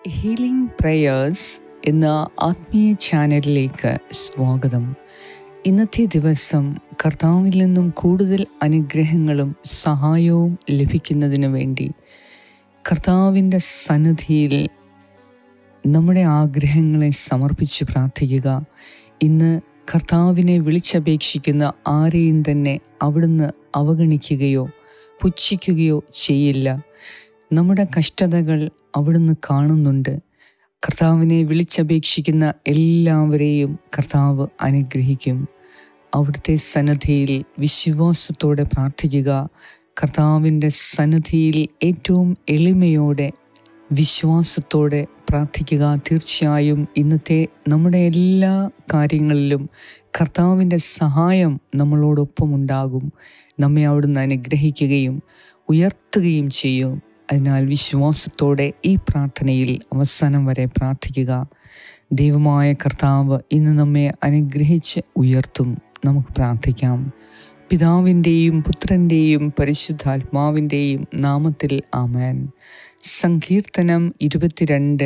Healing prayers എന്ന ആത്മീയ ചാനലിലേക്ക് സ്വാഗതം. ഇന്നത്തെ ദിവസം കർത്താവിൽ നിന്നും കൂടുതൽ അനുഗ്രഹങ്ങളും സഹായവും ലഭിക്കുന്നതിന് വേണ്ടി കർത്താവിൻ്റെ സന്നിധിയിൽ നമ്മുടെ ആഗ്രഹങ്ങളെ സമർപ്പിച്ച് പ്രാർത്ഥിക്കുക. ഇന്ന് കർത്താവിനെ വിളിച്ചപേക്ഷിക്കുന്ന ആരെയും തന്നെ അവിടുന്ന് അവഗണിക്കുകയോ പുച്ഛിക്കുകയോ ചെയ്യില്ല. നമ്മുടെ കഷ്ടതകൾ അവിടുന്ന് കാണുന്നുണ്ട്. കർത്താവിനെ വിളിച്ചപേക്ഷിക്കുന്ന എല്ലാവരെയും കർത്താവ് അനുഗ്രഹിക്കും. അവിടുത്തെ സന്നിധിയിൽ വിശ്വാസത്തോടെ പ്രാർത്ഥിക്കുക. കർത്താവിൻ്റെ സന്നിധിയിൽ ഏറ്റവും എളിമയോടെ വിശ്വാസത്തോടെ പ്രാർത്ഥിക്കുക. തീർച്ചയായും ഇന്നത്തെ നമ്മുടെ എല്ലാ കാര്യങ്ങളിലും കർത്താവിൻ്റെ സഹായം നമ്മളോടൊപ്പം ഉണ്ടാകും. നമ്മെ അവിടുന്ന് അനുഗ്രഹിക്കുകയും ഉയർത്തുകയും ചെയ്യും. അതിനാൽ വിശ്വാസത്തോടെ ഈ പ്രാർത്ഥനയിൽ അവസാനം വരെ പ്രാർത്ഥിക്കുക. ദൈവമായ കർത്താവ് ഇന്ന് നമ്മെ അനുഗ്രഹിച്ച് ഉയർത്തും. നമുക്ക് പ്രാർത്ഥിക്കാം. പിതാവിൻ്റെയും പുത്രൻ്റെയും പരിശുദ്ധാത്മാവിൻ്റെയും നാമത്തിൽ ആമേൻ. സങ്കീർത്തനം 22,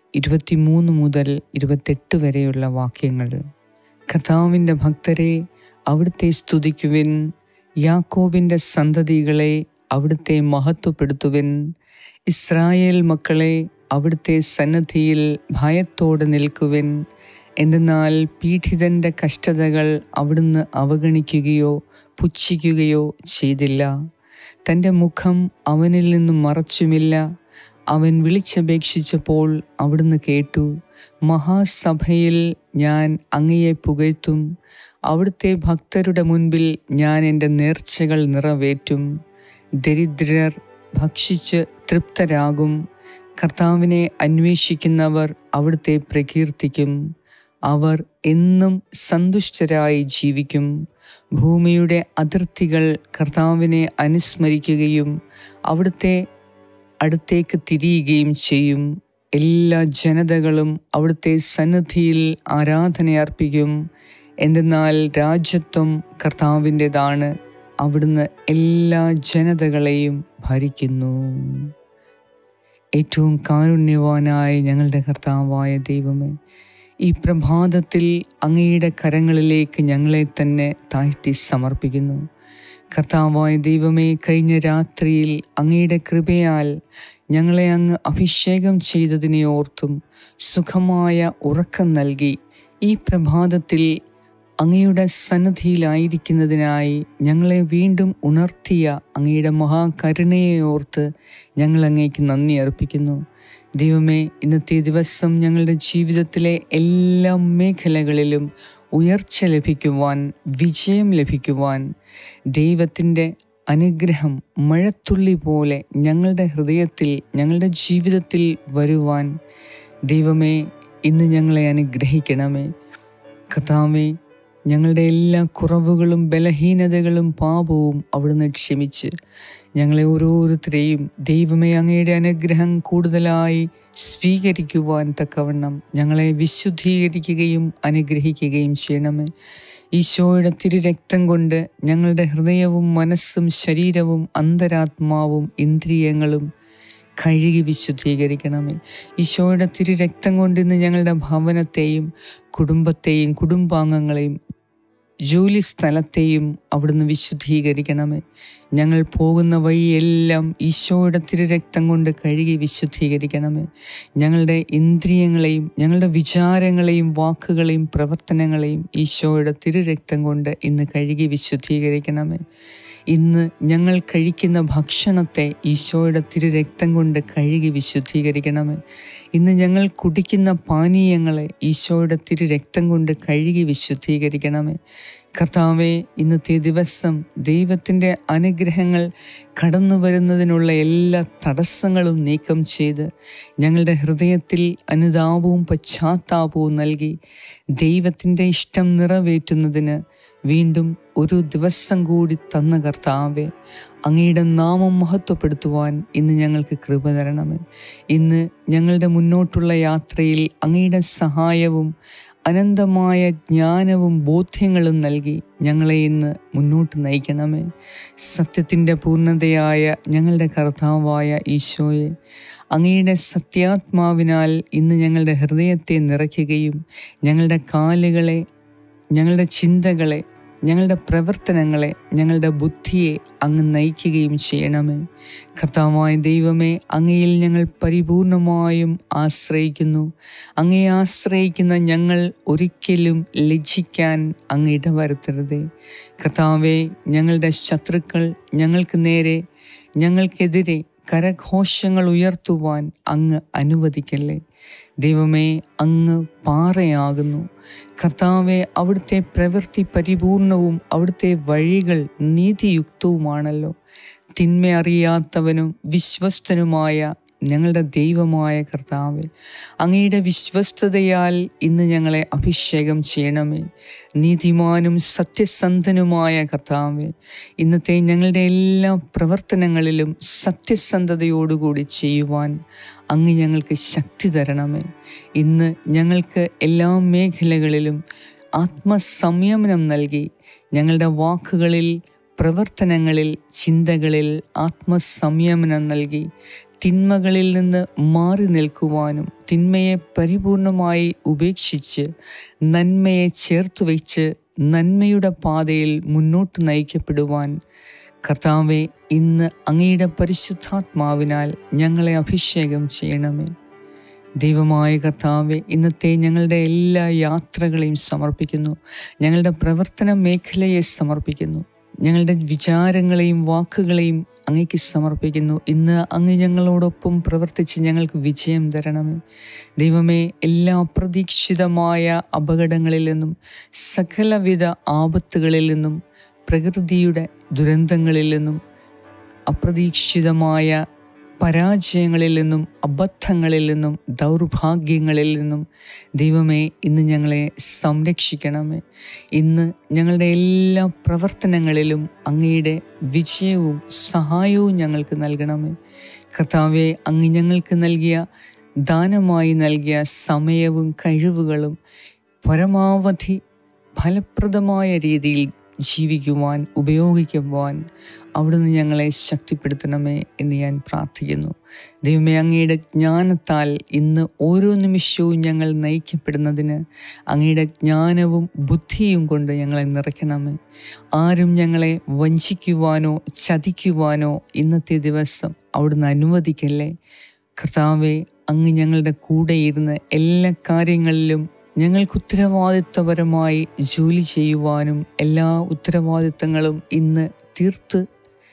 23 മുതൽ 28 വരെയുള്ള വാക്യങ്ങൾ. കർത്താവിൻ്റെ ഭക്തരെ, അവിടുത്തെ സ്തുതിക്കുവിൻ. യാക്കോബിൻ്റെ സന്തതികളെ, അവിടുത്തെ മഹത്വപ്പെടുത്തുവിൻ. ഇസ്രായേൽ മക്കളെ, അവിടുത്തെ സന്നിധിയിൽ ഭയത്തോടെ നിൽക്കുവിൻ. എന്തെന്നാൽ പീഡിതൻ്റെ കഷ്ടതകൾ അവിടുന്ന് അവഗണിക്കുകയോ പുച്ഛിക്കുകയോ ചെയ്തില്ല. തൻ്റെ മുഖം അവനിൽ നിന്നും മറച്ചുമില്ല. അവൻ വിളിച്ചപേക്ഷിച്ചപ്പോൾ അവിടുന്ന് കേട്ടു. മഹാസഭയിൽ ഞാൻ അങ്ങയെ പുകഴ്ത്തും. അവിടുത്തെ ഭക്തരുടെ മുൻപിൽ ഞാൻ എൻ്റെ നേർച്ചകൾ നിറവേറ്റും. ദരിദ്രർ ഭക്ഷിച്ച് തൃപ്തരാകും. കർത്താവിനെ അന്വേഷിക്കുന്നവർ അവിടുത്തെ പ്രകീർത്തിക്കും. അവർ എന്നും സന്തുഷ്ടരായി ജീവിക്കും. ഭൂമിയുടെ അതിർത്തികൾ കർത്താവിനെ അനുസ്മരിക്കുകയും അവിടുത്തെ അടുത്തേക്ക് തിരിയുകയും ചെയ്യും. എല്ലാ ജനതകളും അവിടുത്തെ സന്നിധിയിൽ ആരാധനയർപ്പിക്കും. എന്തെന്നാൽ രാജ്യത്വം കർത്താവിൻ്റെതാണ്. അവിടുന്ന് എല്ലാ ജനതകളെയും ഭരിക്കുന്നു. ഏറ്റവും കാരുണ്യവാനായ ഞങ്ങളുടെ കർത്താവായ ദൈവമേ, ഈ പ്രഭാതത്തിൽ അങ്ങയുടെ കരങ്ങളിലേക്ക് ഞങ്ങളെ തന്നെ താഴ്ത്തി സമർപ്പിക്കുന്നു. കർത്താവായ ദൈവമേ, കഴിഞ്ഞ രാത്രിയിൽ അങ്ങയുടെ കൃപയാൽ ഞങ്ങളെ അങ്ങ് അഭിഷേകം ചെയ്തതിനെ ഓർത്തും സുഖമായ ഉറക്കം നൽകി ഈ പ്രഭാതത്തിൽ അങ്ങയുടെ സന്നിധിയിലായിരിക്കുന്നതിനായി ഞങ്ങളെ വീണ്ടും ഉണർത്തിയ അങ്ങയുടെ മഹാകരുണയെ ഓർത്ത് ഞങ്ങൾ അങ്ങേക്ക് നന്ദി അർപ്പിക്കുന്നു. ദൈവമേ, ഇന്നത്തെ ദിവസം ഞങ്ങളുടെ ജീവിതത്തിലെ എല്ലാ മേഖലകളിലും ഉയർച്ച ലഭിക്കുവാൻ, വിജയം ലഭിക്കുവാൻ, ദൈവത്തിൻ്റെ അനുഗ്രഹം മഴത്തുള്ളി പോലെ ഞങ്ങളുടെ ഹൃദയത്തിൽ, ഞങ്ങളുടെ ജീവിതത്തിൽ വരുവാൻ ദൈവമേ ഇന്ന് ഞങ്ങളെ അനുഗ്രഹിക്കണമേ. കർത്താവേ, ഞങ്ങളുടെ എല്ലാ കുറവുകളും ബലഹീനതകളും പാപവും അവിടുന്ന് ക്ഷമിച്ച് ഞങ്ങളെ ഓരോരുത്തരെയും ദൈവമേ അങ്ങയുടെ അനുഗ്രഹം കൂടുതലായി സ്വീകരിക്കുവാൻ തക്കവണ്ണം ഞങ്ങളെ വിശുദ്ധീകരിക്കുകയും അനുഗ്രഹിക്കുകയും ചെയ്യണമേ. ഈശോയുടെ തിരുരക്തം കൊണ്ട് ഞങ്ങളുടെ ഹൃദയവും മനസ്സും ശരീരവും അന്തരാത്മാവും ഇന്ദ്രിയങ്ങളും കഴുകി വിശുദ്ധീകരിക്കണമേ. ഈശോയുടെ തിരുരക്തം കൊണ്ട് ഇന്ന് ഞങ്ങളുടെ ഭവനത്തെയും കുടുംബത്തെയും കുടുംബാംഗങ്ങളെയും ജോലി സ്ഥലത്തെയും അവിടുന്ന് വിശുദ്ധീകരിക്കണമേ. ഞങ്ങൾ പോകുന്ന വഴിയെല്ലാം ഈശോയുടെ തിരുരക്തം കൊണ്ട് കഴുകി വിശുദ്ധീകരിക്കണമേ. ഞങ്ങളുടെ ഇന്ദ്രിയങ്ങളെയും ഞങ്ങളുടെ വിചാരങ്ങളെയും വാക്കുകളെയും പ്രവർത്തനങ്ങളെയും ഈശോയുടെ തിരുരക്തം കൊണ്ട് ഇന്ന് കഴുകി വിശുദ്ധീകരിക്കണമേ. ഇന്ന് ഞങ്ങൾ കഴിക്കുന്ന ഭക്ഷണത്തെ ഈശോയുടെ തിരുരക്തം കൊണ്ട് കഴുകി വിശുദ്ധീകരിക്കണമേ. ഇന്ന് ഞങ്ങൾ കുടിക്കുന്ന പാനീയങ്ങളെ ഈശോയുടെ തിരുരക്തം കൊണ്ട് കഴുകി വിശുദ്ധീകരിക്കണമേ. കർത്താവേ, ഇന്നത്തെ ദിവസം ദൈവത്തിൻ്റെ അനുഗ്രഹങ്ങൾ കടന്നു വരുന്നതിനുള്ള എല്ലാ തടസ്സങ്ങളും നീക്കം ചെയ്ത് ഞങ്ങളുടെ ഹൃദയത്തിൽ അനുതാപവും പശ്ചാത്താപവും നൽകി ദൈവത്തിൻ്റെ ഇഷ്ടം നിറവേറ്റുന്നതിന് വീണ്ടും ഒരു ദിവസം കൂടി തന്ന കർത്താവേ, അങ്ങയുടെ നാമം മഹത്വപ്പെടുത്തുവാൻ ഇന്ന് ഞങ്ങൾക്ക് കൃപ തരണമേ. ഇന്ന് ഞങ്ങളുടെ മുന്നോട്ടുള്ള യാത്രയിൽ അങ്ങയുടെ സഹായവും അനന്തമായ ജ്ഞാനവും ബോധ്യങ്ങളും നൽകി ഞങ്ങളെ ഇന്ന് മുന്നോട്ട് നയിക്കണമേ. സത്യത്തിൻ്റെ പൂർണ്ണതയായ ഞങ്ങളുടെ കർത്താവായ ഈശോയെ, അങ്ങയുടെ സത്യാത്മാവിനാൽ ഇന്ന് ഞങ്ങളുടെ ഹൃദയത്തെ നിറയ്ക്കുകയും ഞങ്ങളുടെ കാലുകളെ, ഞങ്ങളുടെ ചിന്തകളെ, ഞങ്ങളുടെ പ്രവർത്തനങ്ങളെ, ഞങ്ങളുടെ ബുദ്ധിയെ അങ്ങ് നയിക്കുകയും ചെയ്യണമേ. കർത്താവായ ദൈവമേ, അങ്ങയിൽ ഞങ്ങൾ പരിപൂർണമായും ആശ്രയിക്കുന്നു. അങ്ങയെ ആശ്രയിക്കുന്ന ഞങ്ങൾ ഒരിക്കലും ലജ്ജിക്കാൻ അങ്ങ് ഇടവരുത്തരുതേ. കർത്താവേ, ഞങ്ങളുടെ ശത്രുക്കൾ ഞങ്ങൾക്കെതിരെ കരഘോഷങ്ങൾ ഉയർത്തുവാൻ അങ്ങ് അനുവദിക്കല്ലേ. ദൈവമേ, അങ്ങ് പാറയാകുന്നു. കർത്താവെ, അവിടുത്തെ പ്രവൃത്തി പരിപൂർണവും അവിടുത്തെ വഴികൾ നീതിയുക്തവുമാണല്ലോ. തിന്മ അറിയാത്തവനും വിശ്വസ്തനുമായ ഞങ്ങളുടെ ദൈവമായ കർത്താവെ, അങ്ങയുടെ വിശ്വസ്തതയാൽ ഇന്ന് ഞങ്ങളെ അഭിഷേകം ചെയ്യണമേ. നീതിമാനും സത്യസന്ധനുമായ കർത്താവെ, ഇന്നത്തെ ഞങ്ങളുടെ എല്ലാ പ്രവർത്തനങ്ങളിലും സത്യസന്ധതയോടുകൂടി ചെയ്യുവാൻ അങ്ങ് ഞങ്ങൾക്ക് ശക്തി തരണമേ. ഇന്ന് ഞങ്ങൾക്ക് എല്ലാ മേഖലകളിലും ആത്മസംയമനം നൽകി, ഞങ്ങളുടെ വാക്കുകളിൽ, പ്രവർത്തനങ്ങളിൽ, ചിന്തകളിൽ ആത്മസംയമനം നൽകി തിന്മകളിൽ നിന്ന് മാറി നിൽക്കുവാനും തിന്മയെ പരിപൂർണമായി ഉപേക്ഷിച്ച് നന്മയെ ചേർത്ത് വയ്ച്ച് നന്മയുടെ പാതയിൽ മുന്നോട്ട് നയിക്കപ്പെടുവാൻ കർത്താവെ, ഇന്ന് അങ്ങയുടെ പരിശുദ്ധാത്മാവിനാൽ ഞങ്ങളെ അഭിഷേകം ചെയ്യണമേ. ദൈവമായ കർത്താവെ, ഇന്നത്തെ ഞങ്ങളുടെ എല്ലാ യാത്രകളെയും സമർപ്പിക്കുന്നു. ഞങ്ങളുടെ പ്രവർത്തന മേഖലയെ സമർപ്പിക്കുന്നു. ഞങ്ങളുടെ വിചാരങ്ങളെയും വാക്കുകളെയും അങ്ങേക്ക് സമർപ്പിക്കുന്നു. ഇന്ന് അങ്ങ് ഞങ്ങളോടൊപ്പം പ്രവർത്തിച്ച് ഞങ്ങൾക്ക് വിജയം തരണമേ. ദൈവമേ, എല്ലാ അപ്രതീക്ഷിതമായ അപകടങ്ങളിൽ നിന്നും, സകലവിധ ആപത്തുകളിൽ നിന്നും, പ്രകൃതിയുടെ ദുരന്തങ്ങളിൽ നിന്നും, അപ്രതീക്ഷിതമായ പരാജയങ്ങളിൽ നിന്നും, അബദ്ധങ്ങളിൽ നിന്നും, ദൗർഭാഗ്യങ്ങളിൽ നിന്നും ദൈവമേ, ഇന്ന് ഞങ്ങളെ സംരക്ഷിക്കണമേ. ഇന്ന് ഞങ്ങളുടെ എല്ലാ പ്രവർത്തനങ്ങളിലും അങ്ങയുടെ വിജയവും സഹായവും ഞങ്ങൾക്ക് നൽകണമേ. കർത്താവെ, അങ്ങ് ഞങ്ങൾക്ക് ദാനമായി നൽകിയ സമയവും കഴിവുകളും പരമാവധി ഫലപ്രദമായ രീതിയിൽ ജീവിക്കുവാൻ, ഉപയോഗിക്കുവാൻ അവിടുന്ന് ഞങ്ങളെ ശക്തിപ്പെടുത്തണമേ എന്ന് ഞാൻ പ്രാർത്ഥിക്കുന്നു. ദൈവമേ, അങ്ങയുടെ ജ്ഞാനത്താൽ ഇന്ന് ഓരോ നിമിഷവും ഞങ്ങൾ നയിക്കപ്പെടുന്നതിന് അങ്ങയുടെ ജ്ഞാനവും ബുദ്ധിയും കൊണ്ട് ഞങ്ങളെ നിറയ്ക്കണമേ. ആരും ഞങ്ങളെ വഞ്ചിക്കുവാനോ ചതിക്കുവാനോ ഇന്നത്തെ ദിവസം അവിടുന്ന് അനുവദിക്കല്ലേ. കർത്താവെ, അങ്ങ് ഞങ്ങളുടെ കൂടെ ഇരുന്ന് എല്ലാ കാര്യങ്ങളിലും ഞങ്ങൾക്ക് ഉത്തരവാദിത്വപരമായി ജോലി ചെയ്യുവാനും എല്ലാ ഉത്തരവാദിത്തങ്ങളും ഇന്ന് തീർത്ത്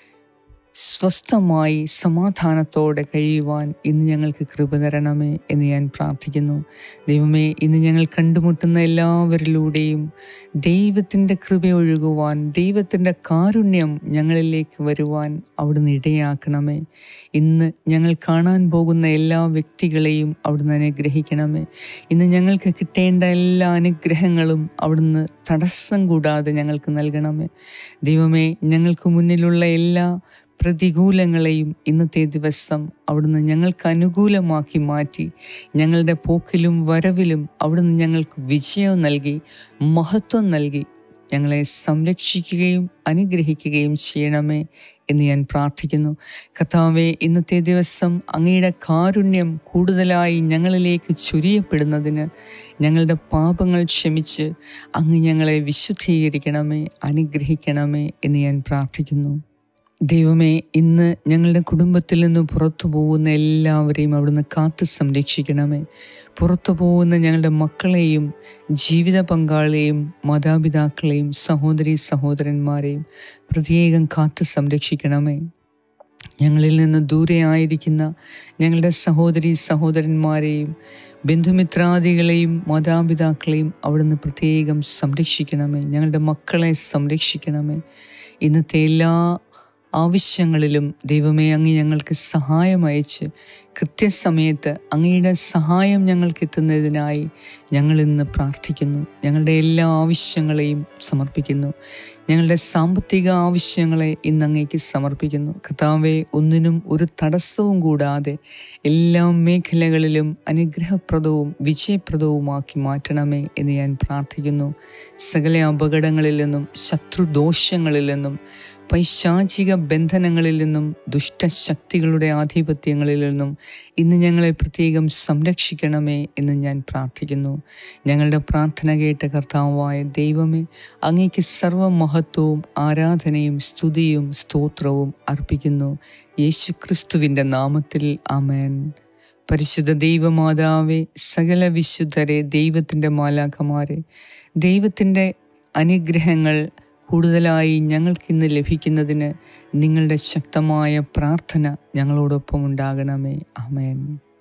സ്വസ്ഥമായി സമാധാനത്തോടെ കഴിയുവാൻ ഇന്ന് ഞങ്ങൾക്ക് കൃപ തരണമേ എന്ന് ഞാൻ പ്രാർത്ഥിക്കുന്നു. ദൈവമേ, ഇന്ന് ഞങ്ങൾ കണ്ടുമുട്ടുന്ന എല്ലാവരിലൂടെയും ദൈവത്തിൻ്റെ കൃപ ഒഴുകുവാൻ, ദൈവത്തിൻ്റെ കാരുണ്യം ഞങ്ങളിലേക്ക് വരുവാൻ അവിടുന്ന് ഇടയാക്കണമേ. ഇന്ന് ഞങ്ങൾ കാണാൻ പോകുന്ന എല്ലാ വ്യക്തികളെയും അവിടുന്ന് അനുഗ്രഹിക്കണമേ. ഇന്ന് ഞങ്ങൾക്ക് കിട്ടേണ്ട എല്ലാ അനുഗ്രഹങ്ങളും അവിടുന്ന് തടസ്സം കൂടാതെ ഞങ്ങൾക്ക് നൽകണമേ. ദൈവമേ, ഞങ്ങൾക്ക് മുന്നിലുള്ള എല്ലാ പ്രതികൂലങ്ങളെയും ഇന്നത്തെ ദിവസം അവിടുന്ന് ഞങ്ങൾക്ക് അനുകൂലമാക്കി മാറ്റി ഞങ്ങളുടെ പോക്കിലും വരവിലും അവിടുന്ന് ഞങ്ങൾക്ക് വിജയം നൽകി, മഹത്വം നൽകി ഞങ്ങളെ സംരക്ഷിക്കുകയും അനുഗ്രഹിക്കുകയും ചെയ്യണമേ എന്ന് ഞാൻ പ്രാർത്ഥിക്കുന്നു. കർത്താവേ, ഇന്നത്തെ ദിവസം അങ്ങയുടെ കാരുണ്യം കൂടുതലായി ഞങ്ങളിലേക്ക് ചൊരിയപ്പെടുന്നതിന് ഞങ്ങളുടെ പാപങ്ങൾ ക്ഷമിച്ച് അങ്ങ് ഞങ്ങളെ വിശുദ്ധീകരിക്കണമേ, അനുഗ്രഹിക്കണമേ എന്ന് ഞാൻ പ്രാർത്ഥിക്കുന്നു. ദൈവമേ, ഇന്ന് ഞങ്ങളുടെ കുടുംബത്തിൽ നിന്ന് പുറത്തു പോകുന്ന എല്ലാവരെയും അവിടുന്ന് കാത്ത് സംരക്ഷിക്കണമേ. പുറത്തു പോകുന്ന ഞങ്ങളുടെ മക്കളെയും ജീവിത പങ്കാളിയെയും മാതാപിതാക്കളെയും സഹോദരീ സഹോദരന്മാരെയും പ്രത്യേകം കാത്ത് സംരക്ഷിക്കണമേ. ഞങ്ങളിൽ നിന്ന് ദൂരെ ആയിരിക്കുന്ന ഞങ്ങളുടെ സഹോദരീ സഹോദരന്മാരെയും ബന്ധുമിത്രാദികളെയും മാതാപിതാക്കളെയും അവിടുന്ന് പ്രത്യേകം സംരക്ഷിക്കണമേ. ഞങ്ങളുടെ മക്കളെ സംരക്ഷിക്കണമേ. ഇന്നത്തെ എല്ലാ ആവശ്യങ്ങളിലും ദൈവമേ, അങ്ങ് ഞങ്ങൾക്ക് സഹായം അയച്ച് കൃത്യസമയത്ത് അങ്ങയുടെ സഹായം ഞങ്ങൾക്ക് എത്തുന്നതിനായി ഞങ്ങൾ ഇന്ന് പ്രാർത്ഥിക്കുന്നു. ഞങ്ങളുടെ എല്ലാ ആവശ്യങ്ങളെയും സമർപ്പിക്കുന്നു. ഞങ്ങളുടെ സാമ്പത്തിക ആവശ്യങ്ങളെ ഇന്ന് അങ്ങേക്ക് സമർപ്പിക്കുന്നു. കർത്താവേ, ഒന്നിനും ഒരു തടസ്സവും കൂടാതെ എല്ലാ മേഖലകളിലും അനുഗ്രഹപ്രദവും വിജയപ്രദവുമാക്കി മാറ്റണമേ എന്ന് ഞാൻ പ്രാർത്ഥിക്കുന്നു. സകല അപകടങ്ങളിൽ നിന്നും, ശത്രുദോഷങ്ങളിൽ നിന്നും, പൈശാചിക ബന്ധനങ്ങളിൽ നിന്നും ദുഷ്ടശക്തികളുടെ ആധിപത്യങ്ങളിൽ നിന്നും ഇന്ന് ഞങ്ങളെ പ്രത്യേകം സംരക്ഷിക്കണമേ എന്ന് ഞാൻ പ്രാർത്ഥിക്കുന്നു. ഞങ്ങളുടെ പ്രാർത്ഥന കേട്ട കർത്താവായ ദൈവമേ, അങ്ങേക്ക് സർവ്വമഹത്വവും ആരാധനയും സ്തുതിയും സ്തോത്രവും അർപ്പിക്കുന്നു. യേശുക്രിസ്തുവിൻ്റെ നാമത്തിൽ ആമേൻ. പരിശുദ്ധ ദൈവമാതാവേ, സകല വിശുദ്ധരെ, ദൈവത്തിൻ്റെ മാലാഖമാരെ, ദൈവത്തിൻ്റെ അനുഗ്രഹങ്ങൾ കൂടുതലായി ഞങ്ങൾക്കിന്ന് ലഭിക്കുന്നതിന് നിങ്ങളുടെ ശക്തമായ പ്രാർത്ഥന ഞങ്ങളോടൊപ്പം ഉണ്ടാകണമേ. ആമേൻ.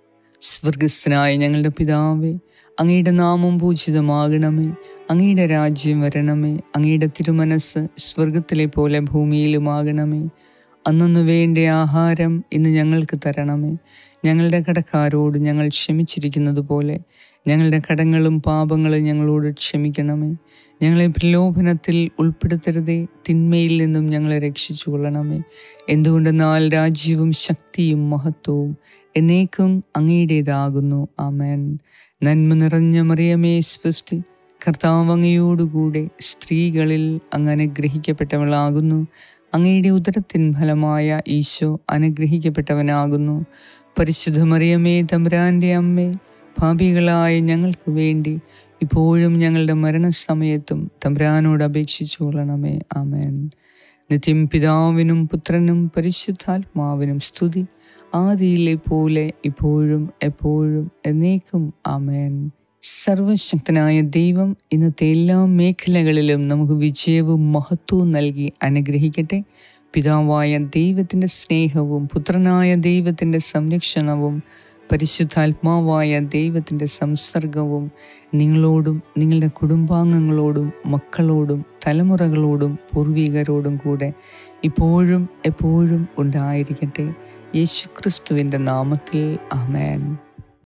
സ്വർഗസ്ഥനായ ഞങ്ങളുടെ പിതാവേ, അങ്ങയുടെ നാമം പൂജിതമാകണമേ. അങ്ങയുടെ രാജ്യം വരണമേ. അങ്ങയുടെ തിരുമനസ് സ്വർഗത്തിലെ പോലെ ഭൂമിയിലുമാകണമേ. അന്നന്ന് വേണ്ട ആഹാരം ഇന്ന് ഞങ്ങൾക്ക് തരണമേ. ഞങ്ങളുടെ കടക്കാരോട് ഞങ്ങൾ ക്ഷമിച്ചിരിക്കുന്നത് പോലെ ഞങ്ങളുടെ കടങ്ങളും പാപങ്ങളും ഞങ്ങളോട് ക്ഷമിക്കണമേ. ഞങ്ങളെ പ്രലോഭനത്തിൽ ഉൾപ്പെടുത്തരുതേ, തിന്മയിൽ നിന്നും ഞങ്ങളെ രക്ഷിച്ചു കൊള്ളണമേ. എന്തുകൊണ്ടെന്നാൽ രാജ്യവും ശക്തിയും മഹത്വവും എന്നേക്കും അങ്ങയുടേതാകുന്നു. ആമേൻ. നന്മ നിറഞ്ഞ മറിയമേ, സ്വസ്തി, കർത്താവ് അങ്ങയോടുകൂടെ സ്ത്രീകളിൽ അങ്ങ് അനുഗ്രഹിക്കപ്പെട്ടവളാകുന്നു. അങ്ങയുടെ ഉദരത്തിൻ ഫലമായ ഈശോ അനുഗ്രഹിക്കപ്പെട്ടവനാകുന്നു. പരിശുദ്ധ മറിയമേ, തമ്പുരാൻ്റെ അമ്മേ, പാപികളായ ഞങ്ങൾക്ക് വേണ്ടി ഇപ്പോഴും ഞങ്ങളുടെ മരണസമയത്തും തമ്പുരാനോട് അപേക്ഷിച്ചു കൊള്ളണമേ. ആമേൻ. നിത്യം പിതാവിനും പുത്രനും പരിശുദ്ധാത്മാവിനും സ്തുതി, ആദിയിലെ പോലെ ഇപ്പോഴും എപ്പോഴും എന്നേക്കും. ആമേൻ. സർവശക്തനായ ദൈവം ഇന്നത്തെ എല്ലാ മേഖലകളിലും നമുക്ക് വിജയവും മഹത്വവും നൽകി അനുഗ്രഹിക്കട്ടെ. പിതാവായ ദൈവത്തിൻ്റെ സ്നേഹവും പുത്രനായ ദൈവത്തിൻ്റെ സംരക്ഷണവും പരിശുദ്ധാത്മാവായ ദൈവത്തിൻ്റെ സംസർഗവും നിങ്ങളോടും നിങ്ങളുടെ കുടുംബാംഗങ്ങളോടും മക്കളോടും തലമുറകളോടും പൂർവികരോടും കൂടെ ഇപ്പോഴും എപ്പോഴും ഉണ്ടായിരിക്കട്ടെ. യേശുക്രിസ്തുവിൻ്റെ നാമത്തിൽ ആമേൻ.